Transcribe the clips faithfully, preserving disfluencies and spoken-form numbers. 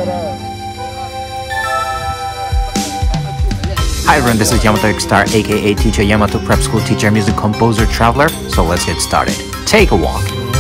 Hi everyone, this is Yamato X-Star, aka Teacher Yamato, Prep School Teacher, Music Composer, Traveler. So let's get started. Take a walk.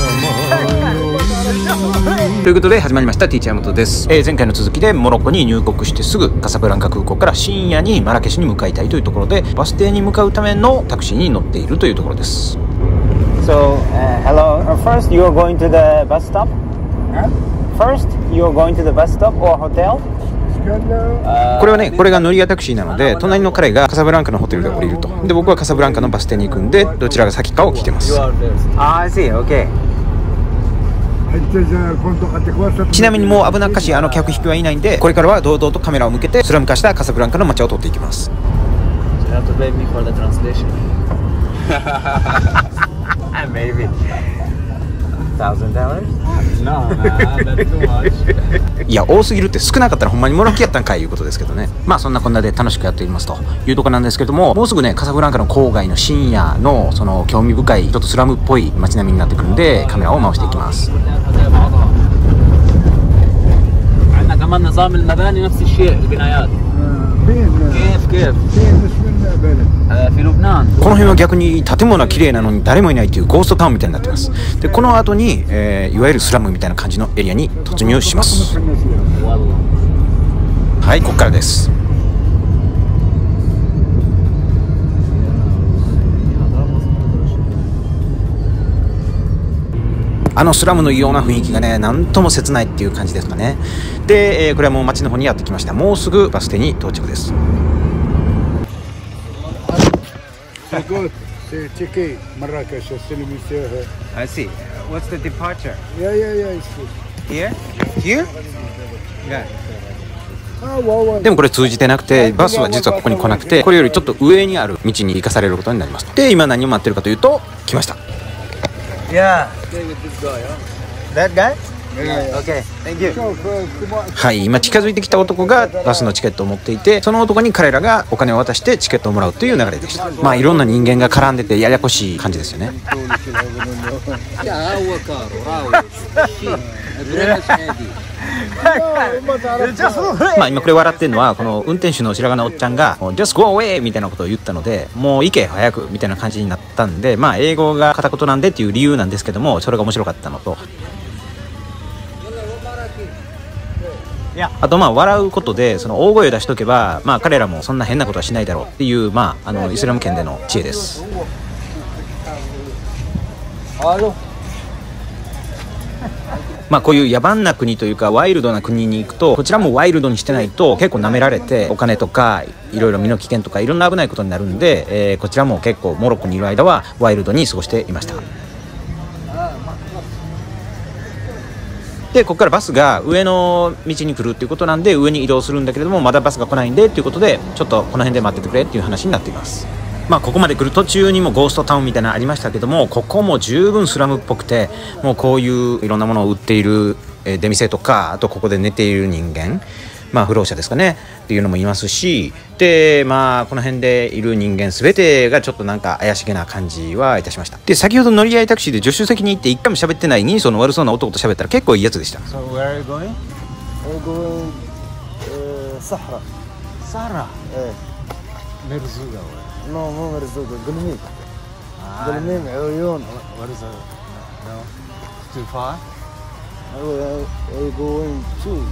ということで始まりましたティーチャーヤマトです、えー、前回の続きでモロッコに入国してすぐカサブランカ空港から深夜にマラケシュに向かいたいというところでバス停に向かうためのタクシーに乗っているというところです。 So, uh, hello. First you are going to the bus stop? Huh? First you are going to the bus stop or hotel? これはね、これが乗り屋タクシーなので隣の彼がカサブランカのホテルで降りると。で、僕はカサブランカのバス停に行くんでどちらが先かを聞いてます。あ、I see. Okay. ちなみにもう危なっかしいあの客引きはいないんで、これからは堂々とカメラを向けてスラム化したカサブランカの街を通っていきます。いや多すぎるって、少なかったらほんまにもろきやったんかいいうことですけどね。まあそんなこんなで楽しくやっていますというところなんですけども、もうすぐねカサブランカの郊外の深夜のその興味深いちょっとスラムっぽい街並みになってくるんでカメラを回していきます。この辺は逆に建物は綺麗なのに誰もいないというゴーストタウンみたいになってます。でこの後に、えー、いわゆるスラムみたいな感じのエリアに突入します。はい、ここからです。あのスラムの異様な雰囲気がね、なんとも切ないっていう感じですかね。で、えー、これはもう街の方にやってきました。もうすぐバス停に到着です。I see. What's the departure? Yeah, yeah, yeah. It's here. Here? Yeah. でもこれ通じてなくて、バスは実はここに来なくて、これよりちょっと上にある道に行かされることになります。で、今何を待ってるかというと、来ました。Yeah. That guy? Okay. Thank you. はい、今近づいてきた男がバスのチケットを持っていて、その男に彼らがお金を渡してチケットをもらうという流れでした。まあいろんな人間が絡んでてややこしい感じですよね。まあ今これ笑ってるのはこの運転手の白髪のおっちゃんが Just go away みたいなことを言ったので、もう行け早くみたいな感じになったんで、まあ英語が片言なんでっていう理由なんですけども、それが面白かったのと、あとまあ笑うことでその大声を出しとけば、まあ彼らもそんな変なことはしないだろうっていう、まああのイスラム圏での知恵です。まあこういう野蛮な国というかワイルドな国に行くと、こちらもワイルドにしてないと結構舐められて、お金とかいろいろ身の危険とかいろんな危ないことになるんで、えー、こちらも結構モロッコにいる間はワイルドに過ごしていました。でここからバスが上の道に来るっていうことなんで上に移動するんだけれども、まだバスが来ないんでっていうことでちょっとこの辺で待っててくれっていう話になっています。まあここまで来る途中にもゴーストタウンみたいなのありましたけども、ここも十分スラムっぽくて、もうこういういろんなものを売っている出店とか、あとここで寝ている人間、まあ不老者ですかねっていうのもいますし、でまあこの辺でいる人間全てがちょっとなんか怪しげな感じはいたしました。で先ほど乗り合いタクシーで助手席に行って一回も喋ってない人相の悪そうな男と喋ったら結構いいやつでした。So where are you going? I'm going Sahara. Sahara? Merzuga. No, no Merzuga. Gulmik. Gulmik, Uyun. What is that? No. Too far? I'm going to.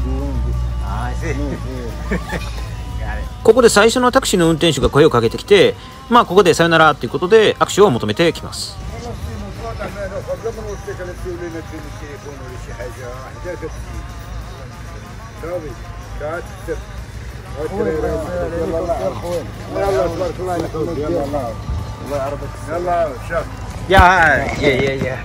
ここで最初のタクシーの運転手が声をかけてきて、まあここでさよならということで握手を求めてきます。いやいやいやいや。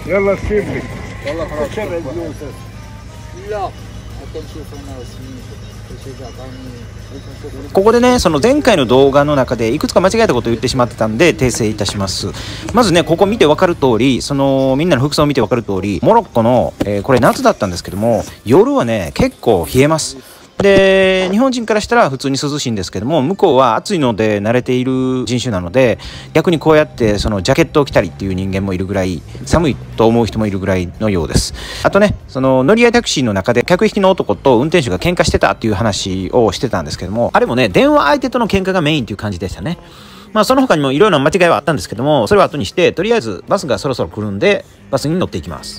ここでね、その前回の動画の中でいくつか間違えたことを言ってしまってたんで訂正いたします。まずね、ここ見て分かる通り、そのみんなの服装を見て分かる通り、モロッコの、えー、これ夏だったんですけども、夜はね結構冷えます。 で日本人からしたら普通に涼しいんですけども、向こうは暑いので慣れている人種なので、逆にこうやってそのジャケットを着たりっていう人間もいるぐらい、寒いと思う人もいるぐらいのようです。あとね、その乗り合いタクシーの中で客引きの男と運転手が喧嘩してたっていう話をしてたんですけども、あれもね、電話相手との喧嘩がメインっていう感じでしたね。まあその他にもいろいろな間違いはあったんですけども、それは後にして、とりあえずバスがそろそろ来るんでバスに乗っていきます。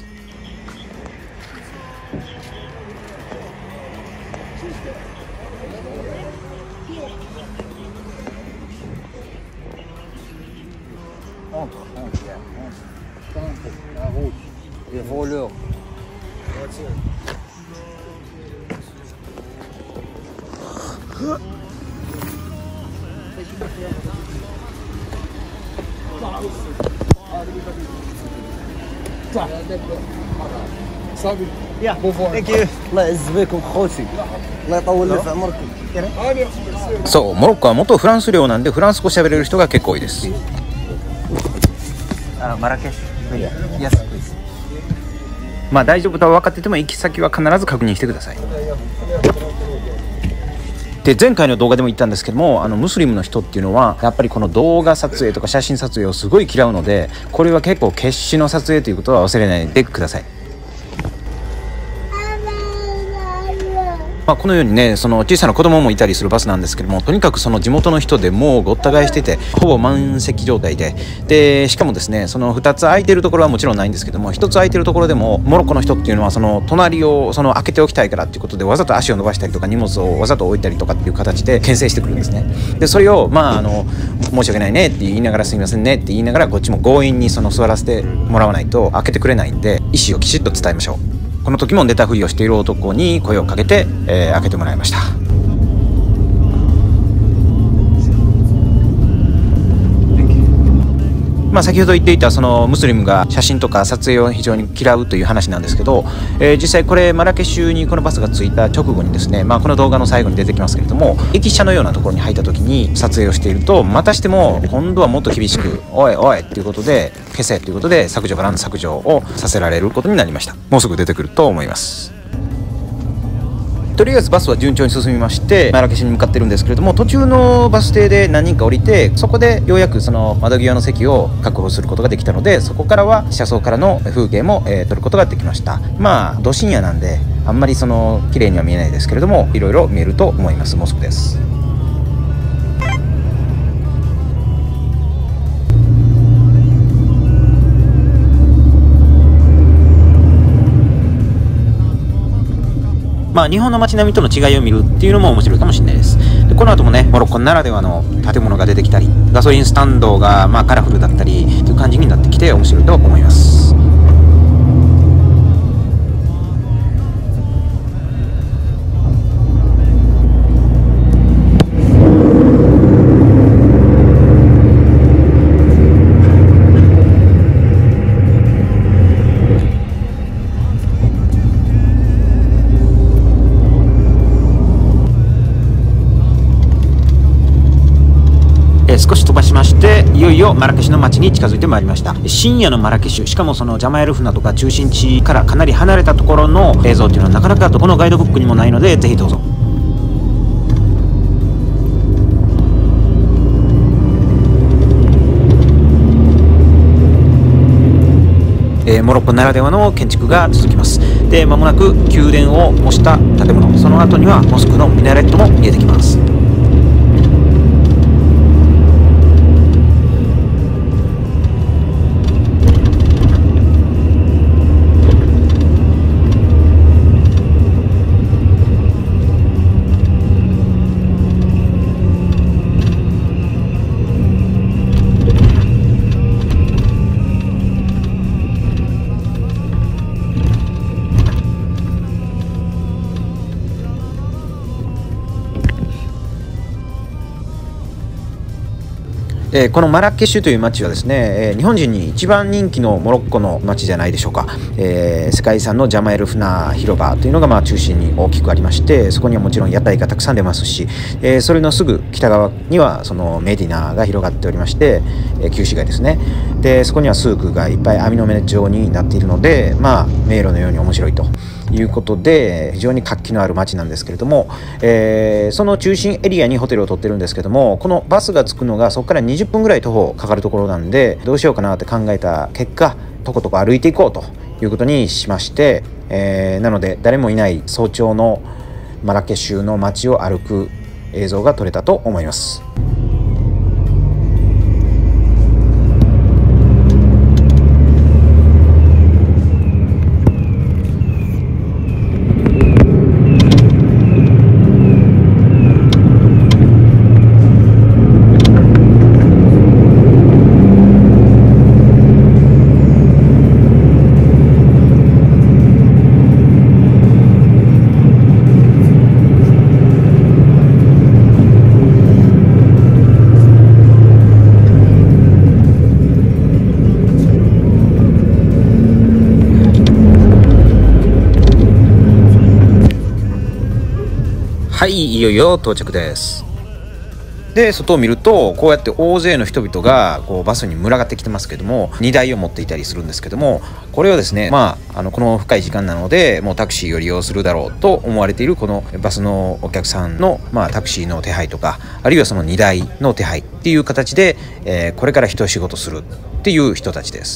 صافي Yeah, بون فوا thank you. الله يعز بكم خوتي الله يطول لي في عمركم. そう、モロッコは元フランス領なんで、フランス語喋れる人が結構多いです。 あ、マラケシュ。Yes, please. まあ大丈夫とは分かってても、行き先は必ず確認してください。で前回の動画でも言ったんですけども、あのムスリムの人っていうのはやっぱりこの動画撮影とか写真撮影をすごい嫌うので、これは結構決死の撮影ということは忘れないでください。まあ、このようにね、その小さな子供もいたりするバスなんですけども、とにかくその地元の人でもうごった返してて、ほぼ満席状態で、でしかもですね、そのふたつ空いてるところはもちろんないんですけども、ひとつ空いてるところでもモロッコの人っていうのはその隣をその開けておきたいからっていうことで、わざと足を伸ばしたりとか荷物をわざと置いたりとかっていう形で牽制してくるんですね。でそれをまああの申し訳ないねって言いながら、すみませんねって言いながら、こっちも強引にその座らせてもらわないと開けてくれないんで、意思をきちっと伝えましょう。この時も寝たふりをしている男に声をかけて、えー、開けてもらいました。まあ、先ほど言っていたそのムスリムが写真とか撮影を非常に嫌うという話なんですけど、えー、実際これマラケシュにこのバスが着いた直後にですね、まあ、この動画の最後に出てきますけれども、駅舎のようなところに入った時に撮影をしていると、またしても今度はもっと厳しく「おいおい」っていうことで消せということで削除からの削除をさせられることになりました。もうすぐ出てくると思います。とりあえずバスは順調に進みましてマラケシュに向かってるんですけれども、途中のバス停で何人か降りて、そこでようやくその窓際の席を確保することができたので、そこからは車窓からの風景も、えー、撮ることができました。まあど深夜なんであんまりその綺麗には見えないですけれども、いろいろ見えると思います。モスクです。まあ、日本の街並みとの違いを見るっていうのも面白いかもしれないです。でこの後もね、モロッコならではの建物が出てきたり、ガソリンスタンドがまあカラフルだったりという感じになってきて面白いと思います。少し飛ばしまして、いよいよマラケシュの街に近づいてまいりました。深夜のマラケシュ、しかもそのジャマエルフナとか中心地からかなり離れたところの映像っていうのはなかなかどこのガイドブックにもないので、ぜひどうぞ。えー、モロッコならではの建築が続きます。で間もなく宮殿を模した建物、その後にはモスクのミナレットも見えてきます。えー、このマラケシュという街はですね、えー、日本人に一番人気のモロッコの街じゃないでしょうか。えー、世界遺産のジャマエルフナ広場というのがまあ中心に大きくありまして、そこにはもちろん屋台がたくさん出ますし、えー、それのすぐ北側にはそのメディナが広がっておりまして、えー、旧市街ですね。でそこにはスークがいっぱい網の目状になっているので、まあ迷路のように面白いということで非常に活気のある街なんですけれども、えー、その中心エリアにホテルを取ってるんですけども、このバスが着くのがそこからにじゅっぷんぐらい徒歩かかるところなんで、どうしようかなって考えた結果、とことこ歩いていこうということにしまして、えー、なので誰もいない早朝のマラケシュの街を歩く映像が撮れたと思います。はい、いよいよ到着です。で、外を見るとこうやって大勢の人々がこうバスに群がってきてますけども、にだいを持っていたりするんですけども、これをですね、まあ、あのこの深い時間なのでもうタクシーを利用するだろうと思われているこのバスのお客さんの、まあ、タクシーの手配とか、あるいはそのにだいの手配っていう形で、えー、これから一仕事するっていう人たちです。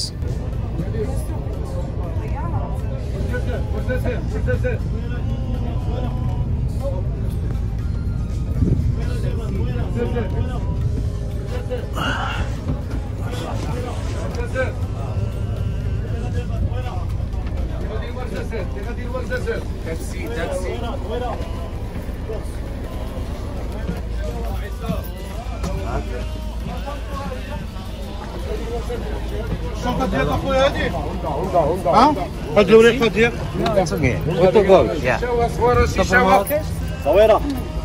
خدير اخويا هذه ها هاد الاولى خدير يا صويره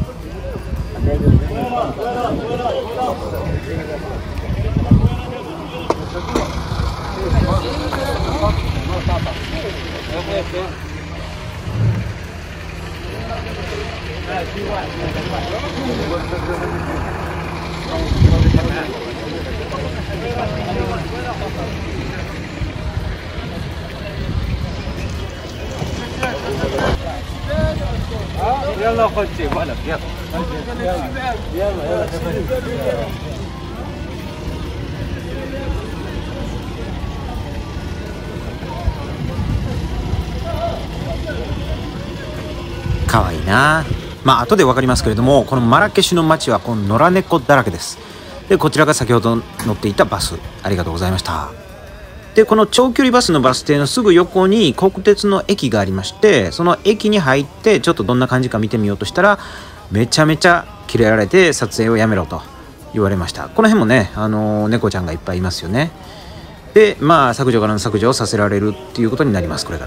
يلا خدي بالك يلا يلا يلا かわいいな。まあ後で分かりますけれども、このマラケシュの街はこの野良猫だらけです。で、こちらが先ほど乗っていたバス、ありがとうございました。で、この長距離バスのバス停のすぐ横に国鉄の駅がありまして、その駅に入ってちょっとどんな感じか見てみようとしたら、めちゃめちゃキレられて撮影をやめろと言われました。この辺もね、あのー、猫ちゃんがいっぱいいますよね。で、まあ削除からの削除をさせられるっていうことになります、これから。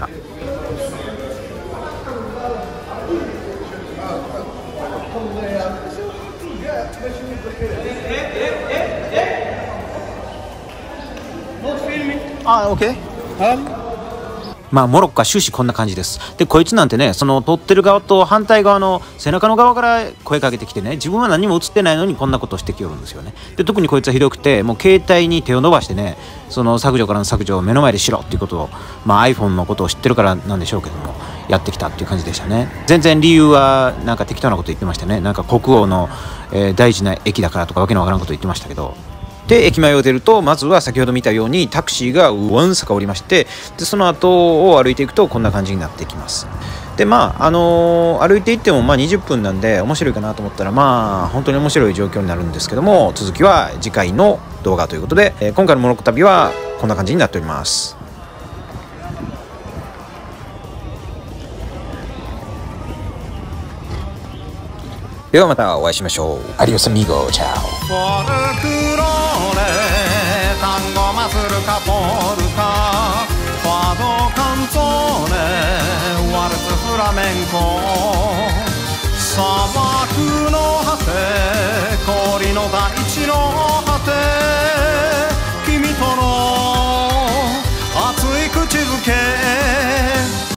あ、オッケー。まあモロッコは終始こんな感じです。で、こいつなんてね、その撮ってる側と反対側の背中の側から声かけてきてね、自分は何も映ってないのにこんなことをしてきよるんですよね。で、特にこいつはひどくて、もう携帯に手を伸ばしてね、その削除からの削除を目の前でしろっていうことを、まあ iPhone のことを知ってるからなんでしょうけども、やってきたっていう感じでしたね。全然理由はなんか適当なこと言ってましたね。なんか国王の、えー、大事な駅だからとかわけのわからんこと言ってましたけど。で、駅前を出るとまずは先ほど見たようにタクシーがわんさか降りまして、でその後を歩いていくとこんな感じになってきます。で、まああのー、歩いていってもまあにじゅっぷんなんで面白いかなと思ったら、まあ本当に面白い状況になるんですけども、続きは次回の動画ということで、えー、今回のモロッコ旅はこんな感じになっております。ではまたお会いしましょう。アディオスアミゴ、チャオ。フォルクローレ、タンゴマスルカポルカ、ファドカンツォーネ、ワルツフラメンコ、砂漠の果て、氷の大